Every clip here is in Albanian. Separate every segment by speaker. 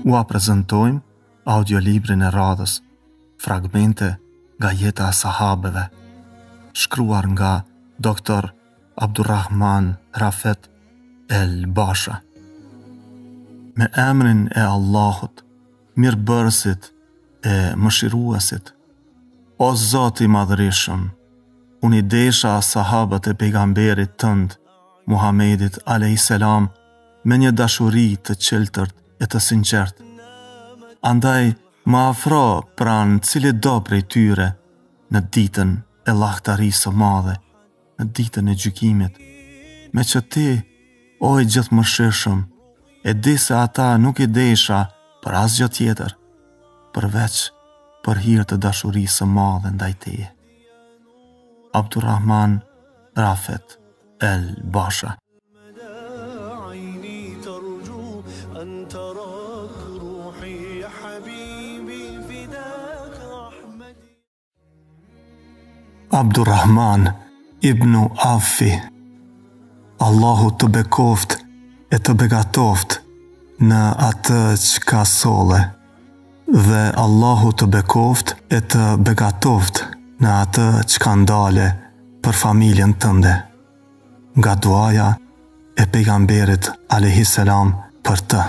Speaker 1: Ua prezentojmë audiolibrin e radhës, fragmente nga jeta e sahabeve, shkruar nga Dr. Abdurrahman Rafet El Basha. Me emrin e Allahut, mirëbërësit e mëshiruesit. O Zoti i madhërisëm, unë i desha sahabët e pejgamberit tënd, Muhamedit a.s. me një dashuri të qeltërt e të sinqert. Andaj më afro pranë cili do prej tyre në ditën e llahtarisë së madhe, në ditën e gjykimit, me që ti, o i gjithëmëshirshëm, e di se ata nuk i desha për asgjë tjetër, përveç për hir të dashurisë së madhe ndaj teje. Abdurrahman Rafet El Basha. Abdurrahman ibn Affi. Allahu të bekoft e të begatoft në atë që ka solle, dhe Allahu të bekoft e të begatoft në atë që ka ndale për familjen tënde, nga duaja e pejgamberit a.s. për të.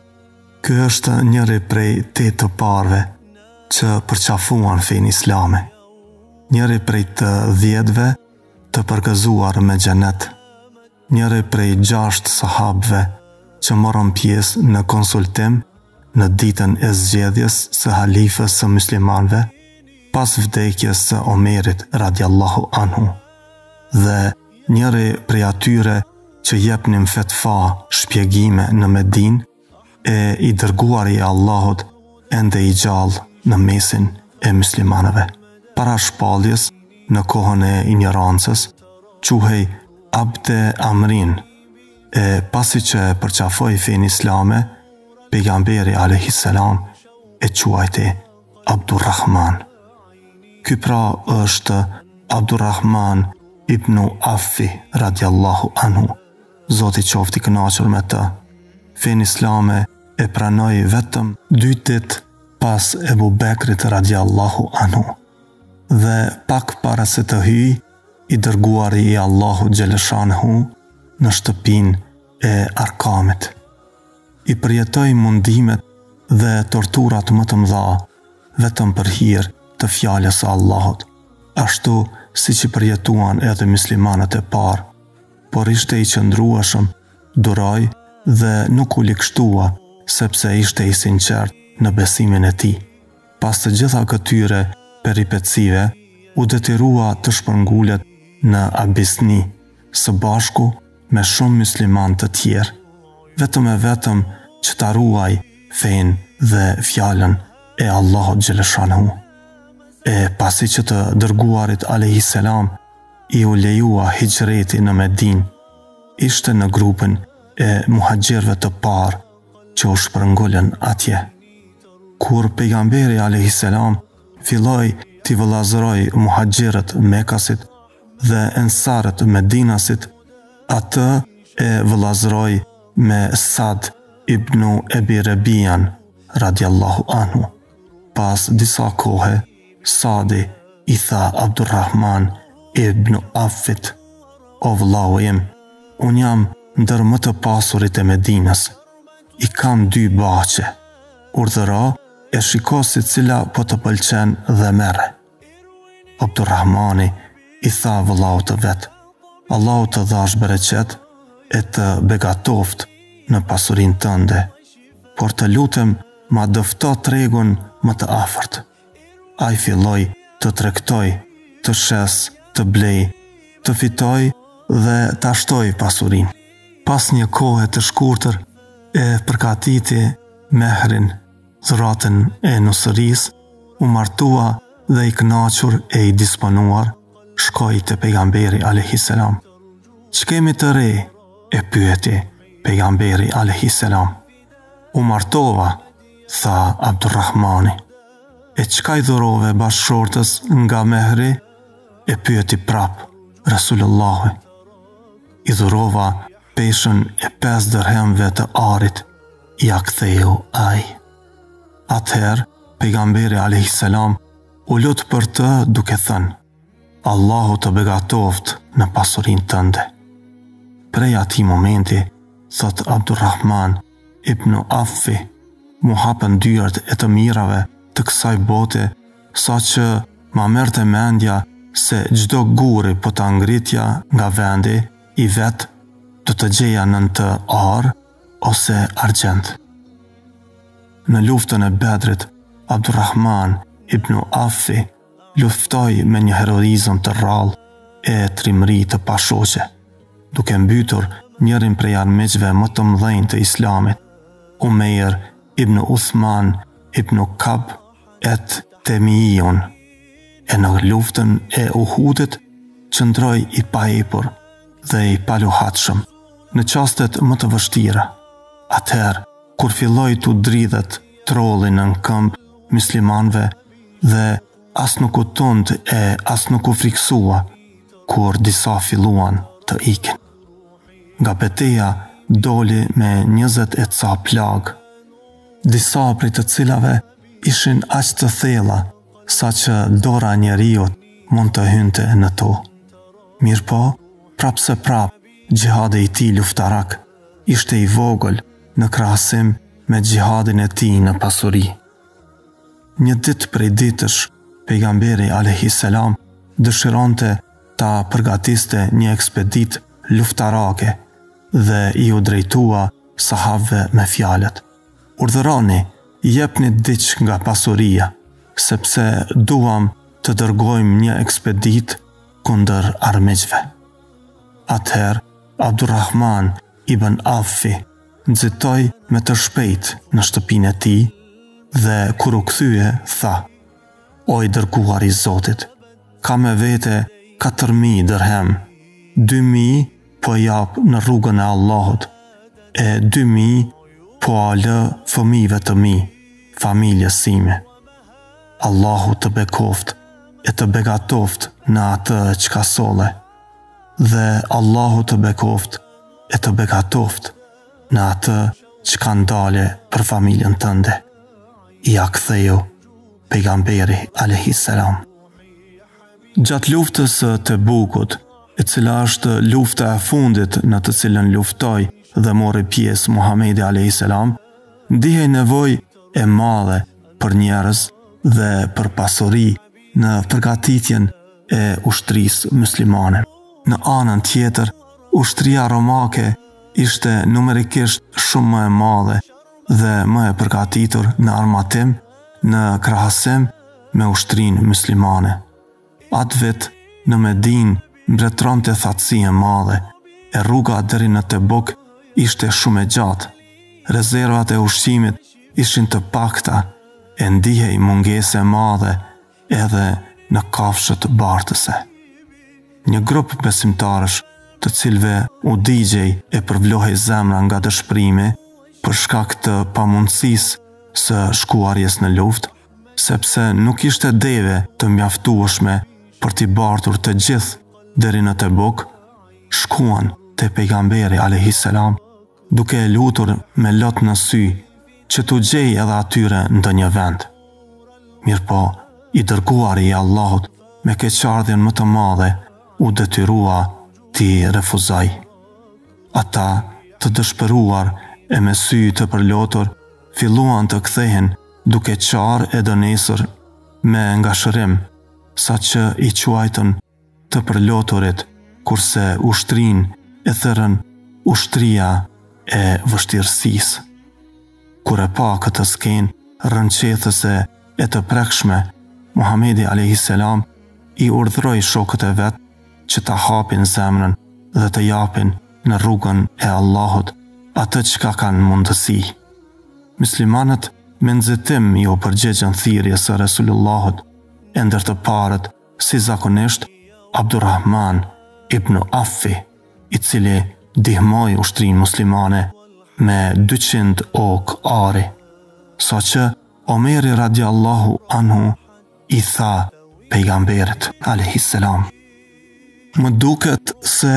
Speaker 1: Ky është njëri prej 8 të parëve që përqafuan fenë islame, njëri prej të 10-ve të përgëzuar me xhenet, njëri prej 6 sahabëve që morën pjesë në konsultim në ditën e zgjedhjes së halifës së muslimanëve pas vdekjes së Omerit radiallahu anhu, dhe njëri prej atyre që jepnin fetva shpjegime në Medinë, e i dërguari i Allahut ende i gjallë në mesin e muslimanëve. Para shpalljes në kohën e ignorancës, quhej Abde Amrin, e pasi që përqafoi fenë islame, pejgamberi a.s. e quajti Abdurrahman. Ky pra është Abdurrahman ibn Affi radiallahu anhu, Zoti qoftë i kënaqur me të. Fenë islame e pranoi vetëm 2 ditë pas Ebu Bekrit radiallahu anhu, dhe pak para se të hyj, i dërguari i Allahu xheleshanhu në shtëpinë e Arkamit. I përjetoi mundimet dhe torturat më të mëdha vetëm për hir të fjalës së Allahut, ashtu siç i përjetuan edhe muslimanët e parë, por ishte i qëndrueshëm, duroi dhe nuk u likshtua, sepse ishte i sinqert në besimin e tij. Pas të gjitha këtyre peripecive, u detyrua të shpërngulet në Abisni, së bashku me shumë musliman të tjerë, vetëm që ta ruaj fenë dhe fjalën e Allahut xheleshanhu. E pasi që të dërguarit a.s. i u lejua hijreti në Medinë, ishte në grupin e muhaxhirëve të parë që u shpërngulën atje. Kur pejgamberi a.s. filloi t'i vëllazëroi muhaxhirët Mekasit dhe ensarët Medinasit, atë e vëllazëroi me Sad ibn Ebi Rebian radiallahu anhu. Pas disa kohe, Sadi i tha Abdurrahman ibn Affit: "O vëllau im, unë jam ndër më të pasurit e Medinës, i kam 2 bache, urdhëro e shiko si cila po të pëlqen dhe merre." Abdurrahmani i tha vëllaut të vet: "Allahu të dhash bereqet e të begatoft në pasurinë tënde, por të lutem ma dëfto tregun më të afërt." Ai filloi të tregtoi, të shes, të blej, të fitoj dhe të ashtoj pasurinë. Pas një kohe të shkurtër, e përgatiti mehrin, dhuratën e nusërisë, u martua dhe i kënaqur e i disponuar, shkoi te pejgamberi a.s. "Ç'kemi kemi të re?" e pyeti pejgamberi a.s. "U martova", tha Abdurrahmani. "E çka i dhurove bashkëshortës nga mehri?" e pyeti prap Resulullah. "I dhurova peshën e 5 dirhemve të arit", ja ktheu ai. Atëherë, pejgamberi a.s. u lut për të duke thënë: Allahu të begatoft në pasurinë tënde. Prej atij momenti, thot Abdurrahman ibn Affi, mu hapën dyert e të mirave të kësaj bote, sa që ma merrte mendja se çdo guri po ta ngritja nga vendi i vet, do të gjeja nën të arë ose argjend. Në luftën e Bedrit, Abdurrahman ibn Affi luftoi me një heroizëm të rrallë e trimëri të pashoqe, duke mbytur njërin prej armiqve më të mëdhenj të Islamit, Umeir ibn Uthman ibn Kab et Temijun. E në luftën e Uhudit qëndroi i paepur dhe i paluhatshëm në çastet më të vështira. Atëherë, kur filloi t'u dridhet trolli në këmbë muslimanëve dhe as nuk u tund e as nuk u friksua, kur disa filluan të ikin. Nga betejë doli me 20 e ca plagë, disa prej të cilave ishin aq të thella sa që dora njeriut mund të hynte në to. Mirëpo, prapse gjihadi i tij luftarak ishte i vogël në krahasim me gjihadin e tij në pasuri. Një ditë prej ditësh, pejgamberi a.s. dëshironte ta përgatiste një ekspedit luftarake dhe i u drejtua sahabëve me fjalët: Urdhëroni, jepni diç nga pasuria, sepse duam të dërgojmë një ekspedit kundër armiqve. Atëherë, Abdurrahman ibn Affi nxitoi me të shpejt në shtëpinë e tij dhe kur u kthye, tha: O i dërguar i Zotit, ka me vete 4.000 dirhem, 2.000 po jap në rrugën e Allahut, e 2.000 po a lë fëmijëve të mi, familjes sime. Allahu të bekoft e të begatoft në atë çka solle, dhe Allahu të bekoft e të begatoft në atë çka ndale për familjen tënde. Ja ktheu pejgamberi a.s. Gjatë luftës të Bukut, e cila është lufta e fundit në të cilën luftoi dhe mori pjesë Muhamedi a.s., ndihej nevojë e madhe për njerëz dhe për pasuri në përgatitjen e ushtrisë muslimane. Në anën tjetër, ushtria romake ishte numerikisht shumë më e madhe dhe më e përgatitur në armatim në krahasim me ushtrinë muslimane. Atë vit në Medinë mbretëronte thatësi e madhe, e rruga deri në Tebuk ishte shumë e gjatë. Rezervat e ushqimit ishin të pakta, e ndihej mungese e madhe edhe në kafshët bartëse. Një grup besimtarësh, të cilëve u digjej e përvlohej zemra nga dëshpërimi për shkak të pamundësisë së shkuarjes në luftë, sepse nuk ishte deve të mjaftueshme për t'i bartur të gjithë deri në Tebuk, shkuan te pejgamberi a.s. duke e lutur me lot në sy që t'u gjej edhe atyre ndonjë vend. Mirëpo, i dërguari i Allahut me keqardhjen më të madhe u detyrua t'i refuzoj. Ata, të dëshpëruar e me sy të përlotur, filluan të kthehen duke qarë e dënesur me ngashërim, sa që i quajtën të përloturit, kurse ushtrin e thërën ushtria e vështirësisë. Kur e pa këtë skenë rënqethëse e të prekshme, Muhamedi a.s. i urdhëroi shokët e vet që ta hapin zemrën dhe të japin në rrugën e Allahut atë çka kanë mundësi. Muslimanët me nxitim ju përgjigjen thirrjes së Resulullahut, e ndër të parët, si zakonisht, Abdurrahman ibn Affi, i cili ndihmoi ushtrinë muslimane me 200 ok ari, sa që Omeri radiallahu anhu i tha pejgamberit a.s. Më duket se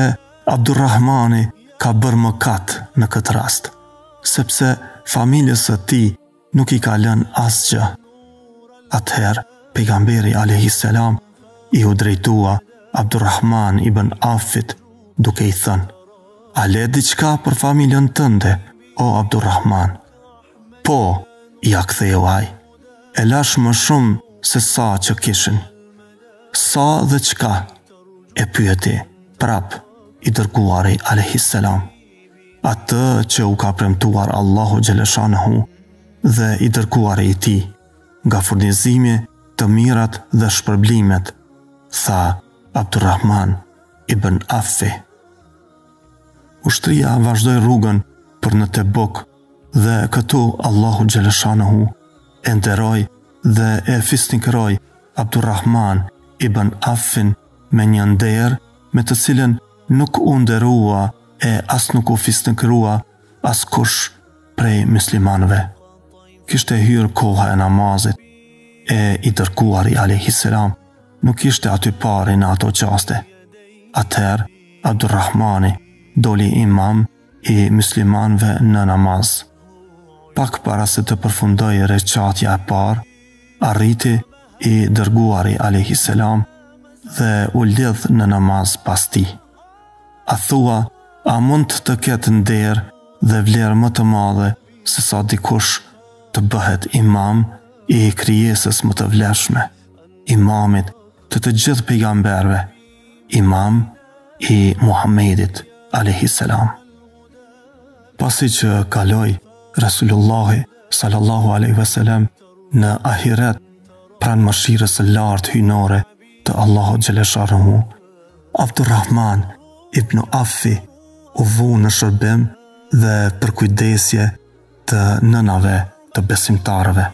Speaker 1: Abdurrahmani ka bërë mëkat në këtë rast, sepse familjes së tij nuk i ka lënë asgjë. Atëherë, pejgamberi a.s. i u drejtua Abdurrahman ibn Affit duke i thënë: "A le diçka për familjen tënde, o Abdurrahman?" "Po," ja ktheu ai, "e lash më shumë se sa që kishin." "Sa dhe çka?" e pyeti prap i dërguari a.s. "Atë që u ka premtuar Allahu xhaleshanehu dhe i dërguari i tij, nga furnizimi të mirat dhe shpërblimet," tha Abdurrahman ibn Affi. Ushtria vazhdoi rrugën për në Tebuk dhe këtu Allahu xhaleshanehu e nderoi dhe e fisnikëroi Abdurrahman ibn Affin me një nder me të cilën nuk u nderua e as nuk u fisnikërua askush prej muslimanëve. Kishte hyrë koha e namazit e i dërguari a.s. nuk ishte aty pari në ato qaste. Atëherë, Abdurrahmani doli imam i muslimanëve në namaz. Pak para se të përfundoi recatja e parë, arriti i dërguari a.s. dhe u lidh në namaz pas tij. A thua, a mund të ketë nder dhe vlerë më të madhe se sa dikush të bëhet imam i krijesës më të vlefshme, imamit të gjithë pejgamberëve, imam i Muhamedit a.s. Pasi që kaloi Resulullahi sallallahu alaihi wasallam në ahiret pranë mëshirës së lartë hyjnore të Allahut xhaleshanehu, Abdurrahman ibn Affi u vu në shërbim dhe përkujdesje të nënave të besimtarëve.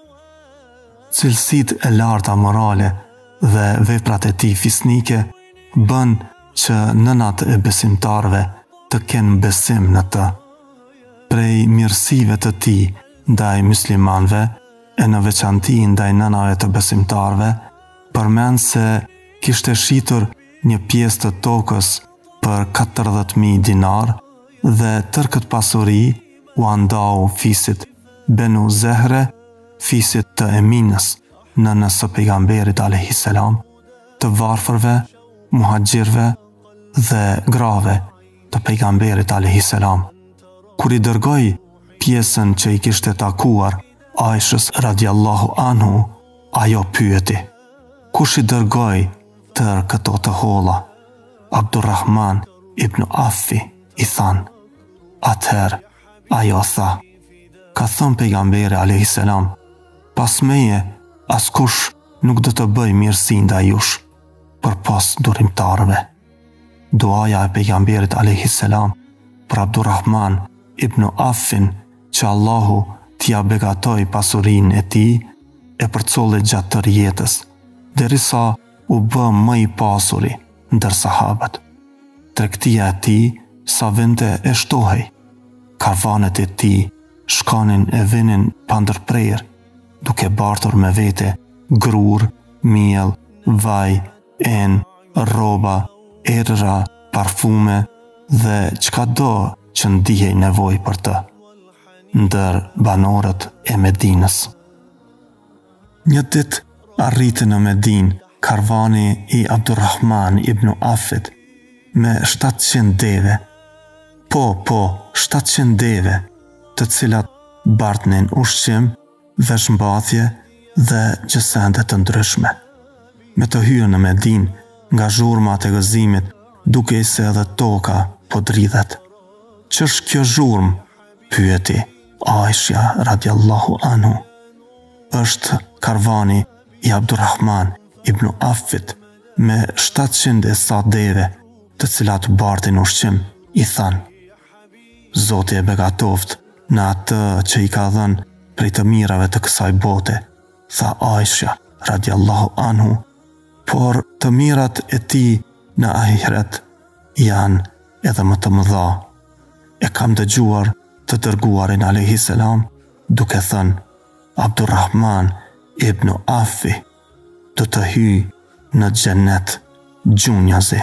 Speaker 1: Cilësitë e larta morale dhe veprat e tij fisnike bën që nënat e besimtarëve të kenë besim në të. Prej mirësive të tij ndaj muslimanëve e në veçanti ndaj nënave të besimtarëve, përmend se kishte shitur një pjesë të tokës për 40.000 dinar dhe tërë këtë pasuri u andau fisit Benu Zehre, fisit të Eminës, nënës së pejgamberit a.s., të varfërve, muhaxhirëve dhe grave të pejgamberit a.s. Kur i dërgoi pjesën që i kishte takuar Aishës radiallahu anhu, ajo pyeti: "Kush i dërgoi tërë këto të holla?" "Abdurrahman ibn Affi," i than. Atëherë ajo tha: "Ka thënë pejgamberi a.s. pas meje askush nuk do të bëj mirësi ndaj jush përpas durimtarëve." Duaja e pejgamberit a.s. për Abdurrahman ibn Affin që Allahu t'ia begatoi pasurinë e tij e përcolli gjatë tërë jetës, derisa u bë më i pasuri ndër sahabët. Tregtia e tij sa vende e shtohej. Karvanet e tij shkonin e vinin pa ndërprerje, duke bartur me vete grur, miell, vaj, en, rroba, erëra, parfume dhe çkado që ndihej nevojë për të, ndër banorët e Medinës. Një ditë arriti në Medinë karvani i Abdurrahman ibn Affit me 700 deve. Po, 700 deve, të cilat bartnin ushqim, veshmbathje dhe gjësende të ndryshme. Me të hyrë në Medinë nga zhurmat e gëzimit, duke se edhe toka po dridhet. "Ç'është kjo zhurmë?" pyeti Aisha radiallahu anhu. "Është karvani i Abdurrahman ibn Affit me 700 e sa deve, të cilat bartin ushqim," i than. "Zoti e begatoft në atë që i ka dhënë prej të mirave të kësaj bote," tha Aisha radiallahu anhu, "por të mirat e tij në ahiret janë edhe më të mëdha. E kam dëgjuar të dërguarin a.s. duke thënë: Abdurrahman ibn Affi do të hyjë në xhenet gjunjazi."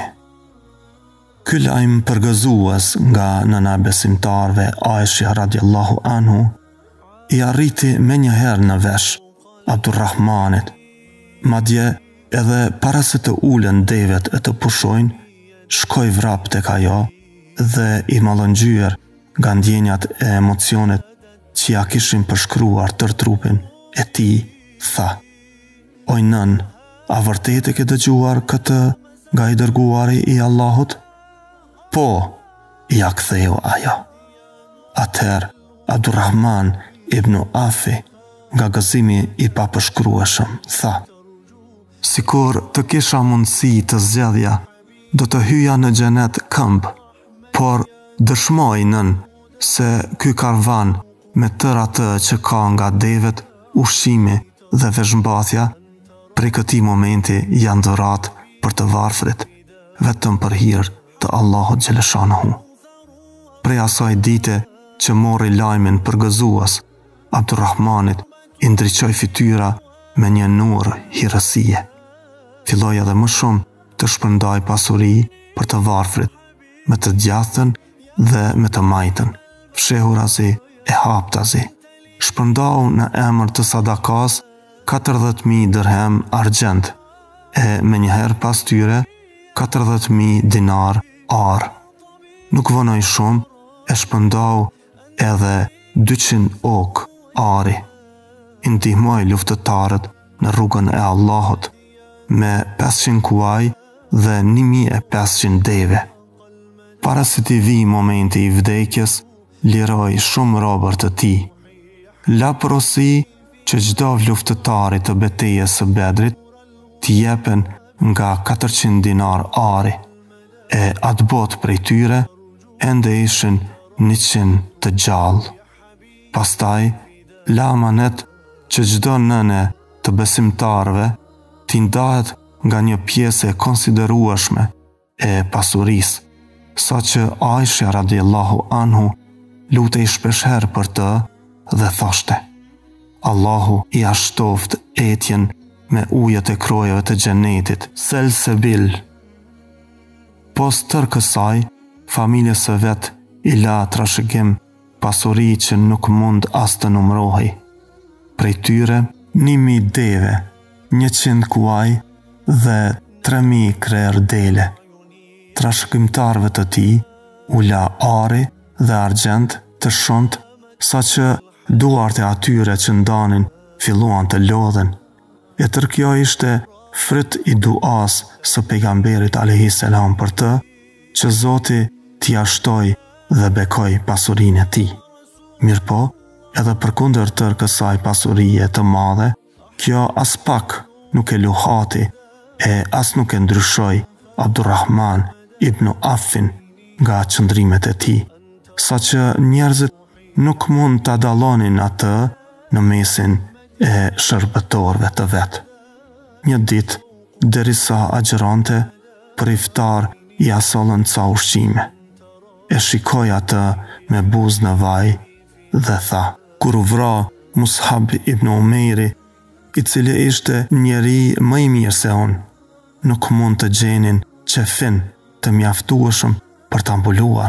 Speaker 1: Ky lajm përgëzues nga nëna besimtarve Aisha radiallahu anhu i arriti me njëherë në vesh Abdurrahmanit. Madje edhe para se të ulen devet e të pushojnë, shkoj vrap tek ajo dhe i mallëngjyer nga ndjenjat e emocionit që ja kishin përshkruar tër trupin e tij, tha: "Oj nën, a vërtet e ke dëgjuar këtë nga i dërguari i Allahut?" "Po," ja ktheu ajo. Atëherë Abdurrahman ibn Afi, nga gëzimi i papërshkrueshëm, tha: "Sikur të kisha mundësi të zgjedhja, do të hyja në xhenet këmbë, por dëshmoj nën se ky karvan me tërë atë që ka nga devet, ushqimi dhe veshmbathja, prej këtij momenti janë dhurat për të varfrit, vetëm për hir të Allahut xhaleshanuhu." Prej asaj dite që mori lajmin për gëzues, Abdurrahmanit i ndriçoi fytyra me një nur hirësie. Filloi edhe më shumë të shpërndaj pasuri për të varfrit, me të djathtën dhe me të majtën, fshehurazi e haptazi. Shpërndau në emër të sadakas 40.000 dirhem argjend e me njëherë pas tyre 40.000 dinar arë. Nuk vënoj shumë, e shpërndau edhe 200 ok ari. I ndihmoj luftëtarët në rrugën e Allahut me 500 kuaj dhe 1500 deve. Para se t'i vi momenti i vdekjes, liroi shumë robër të tij. La porosi që çdo luftëtari të betejës së Bedrit t'i jepen nga 400 dinar ari, e atë botë prej tyre ende ishin 100 të gjallë. Pastaj la amanet që çdo nëne të besimtarëve t'i ndahet nga një pjesë e konsiderueshme e pasurisë, sa që Aisha radiallahu anhu lutej shpeshherë për të dhe thoshte: "Allahu i ashtoft etjen me ujët e krojeve të xhenetit, selsebil." Pos tër kësaj, familjes së vet i la trashëgim pasuri që nuk mund as të numërohej. Prej tyre 1000 deve, 100 kuaj dhe 3000 krerë dele. Trashëgimtarëve të tij u la ari dhe argjend të shumt, sa që duart e atyre që ndanin filluan të lodhen. E tër kjo ishte fryt i duas së pejgamberit alayhis salam për të, që Zoti t'i ashtoj dhe bekoj pasurinë e tij. Mirpo, edhe përkundër tër kësaj pasurie të madhe, kjo as pak nuk e luhati e as nuk e ndryshoi Abdurrahman ibn Affin nga qëndrimet e tij, sa që njerëzit nuk mund të dallonin atë në mesin e shërbëtorëve të vet. Një ditë, derisa agjëronte, për iftar i asollën ca ushqime. E shikoi atë me buzë në vaj dhe tha: "Kur u vra Mus'ab ibn Umairi, i cili ishte njeri më i mirë se unë, nuk mund të gjenin qefin të mjaftueshëm për ta mbuluar.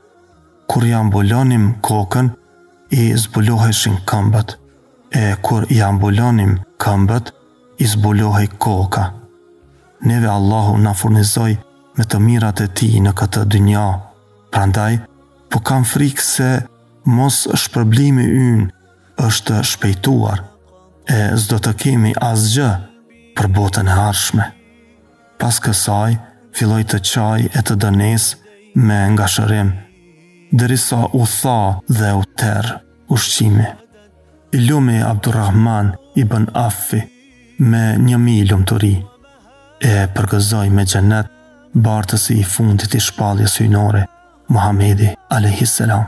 Speaker 1: Kur ja mbulonim kokën, i zbuloheshin këmbët, e kur ja mbulonim këmbët, i zbulohej koka. Neve Allahu na furnizoi me të mirat e tij në këtë dynja, prandaj po kam frikë se mos shpërblimi ynë është shpejtuar, e s'do të kemi asgjë për botën e ardhshme." Pas kësaj, filloi të qaj e të dënes me ngashërim, derisa u tha dhe u terr ushqimi. I lumi Abdurrahman ibn Affi me 1000 lumturi, e përgëzoi me xhenet bartësi i fundit i shpalljes hyjnore, Muhamedi alayhis salam.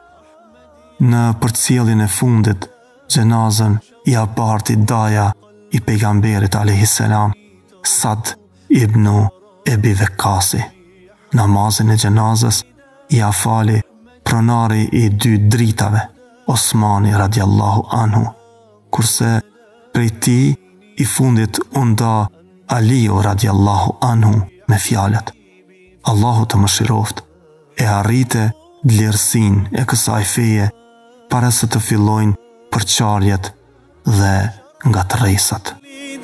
Speaker 1: Në përcjelljen e fundit, xhenazën i barti daja i pejgamberit alayhis salam, Sad ibn Ebi Waqqasi. Namazin e xhenazës i afali pronari i 2 dritave, Osmani radiallahu anhu, kurse prej tij i fundit u nda Aliu radiallahu anhu me fjalët: "Allahu të mëshiroft, e arrite vlerësinë e kësaj feje para se të fillojnë për qarjet dhe nga tërresat.